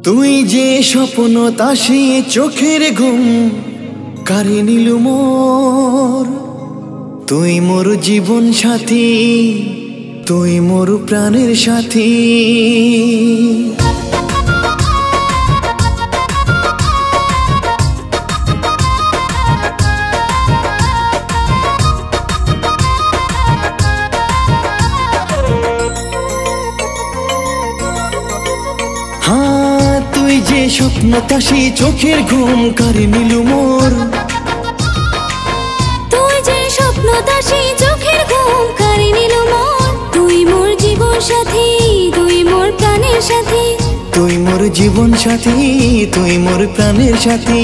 তুই যে স্বপ্ন তাসি চোখের ঘুম কারি নিলু মোর। তুই মোর জীবন সাথী, তুই মোর প্রাণের সাথী। হ্যাঁ, তুই যে স্বপ্ন তাসি চোখের ঘুম কারি নিলু মোর। তুই যে স্বপ্ন তাসি চোখের ঘুম কারি নিলু মোর। তুই মোর জীবন সাথী, তুই মোর প্রাণের সাথী। তুই মোর জীবন সাথী, তুই মোর প্রাণের সাথী।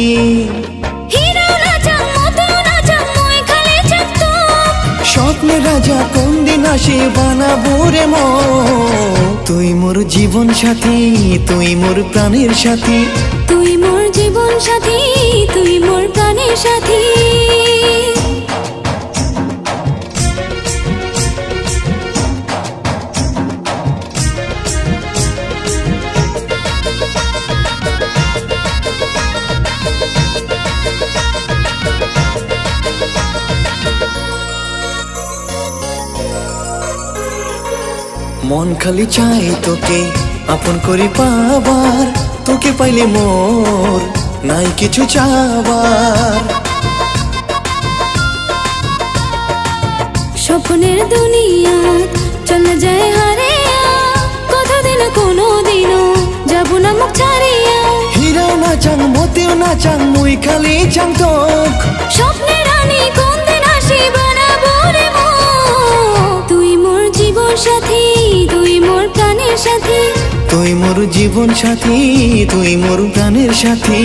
স্বপ্নের রাজা কোন দিন আসে বানাবো রে মন। তুই মোর জীবন সাথী, তুই মোর প্রাণের সাথী। তুই মোর জীবন সাথী, তুই মোর প্রাণের সাথী। মন খালি চাই তোকে আপন করে পাবার। তোকে পাইলে মোর নাই কিছু চাবার। স্বপ্নের দুনিয়া চলে যায় হারিয়া, কতদিন কোনো দিনও যাব না মুখ ছাড়িয়া। হীরাও না চাং মতেও না চাং মুই খালি চাং তোক। স্বপ্নের রানী কোন দিন আসি বানাবো রে মন। তুই মোর জীবন সাথী, তুই মোর প্রাণের সাথী। তুই মোর জীবন সাথী, তুই মোর প্রাণের সাথী।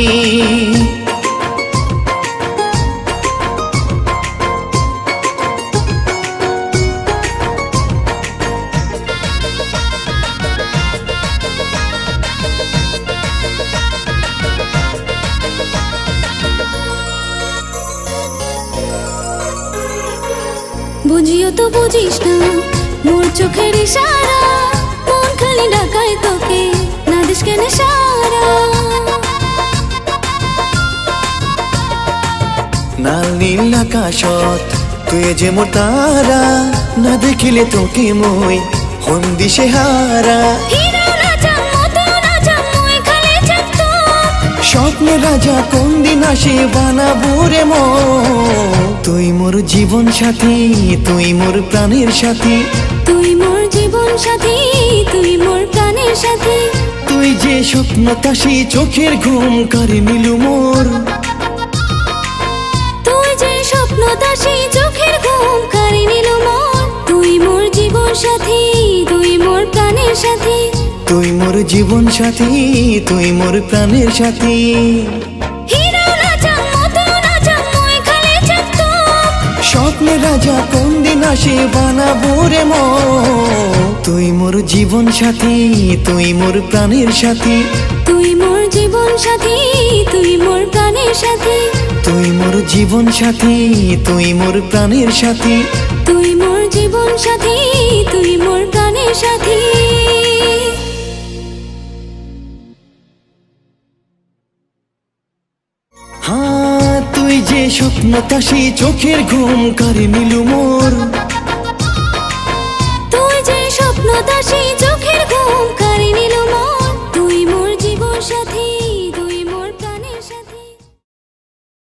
বুঝিও তো বুঝিস না মোর চোখের ইশারা। মন খালি ডাকায় তোকে, না দিস কেন সারা। লাল নীল আকাশত তুই যে মোর তারা। না দেখিলে তোকে মই হন দিশে হারা। স্বপ্নের রাজা কোন দিন আসে বানাবো রে মন। তুই মোর জীবন সাথী, তুই মোর প্রাণের সাথী। তুই মোর জীবন সাথী, তুই মোর প্রাণের সাথী। তুই যে স্বপ্ন তাসি চোখের ঘুম কারি নিলু মোর। তুই যে স্বপ্ন তাসি চোখের ঘুম কারি নিলু মোর। তুই মোর জীবন সাথী, তুই মোর প্রাণের সাথী। তুই মোর জীবন সাথী, তুই মোর প্রাণের সাথী। স্বপ্নের রাজা কোন দিন আসে বানাবো রে মন। তুই মোর জীবন সাথী, তুই মোর প্রাণের সাথী। তুই মোর জীবন সাথী, তুই মোর প্রাণের সাথী। তুই মোর জীবন সাথী, তুই মোর প্রাণের সাথী। তুই মোর জীবন সাথী, তুই মোর প্রাণের সাথী। হ্যাঁ, তুই যে স্বপ্ন তাসি চোখের ঘুম কারি নিলু মোর।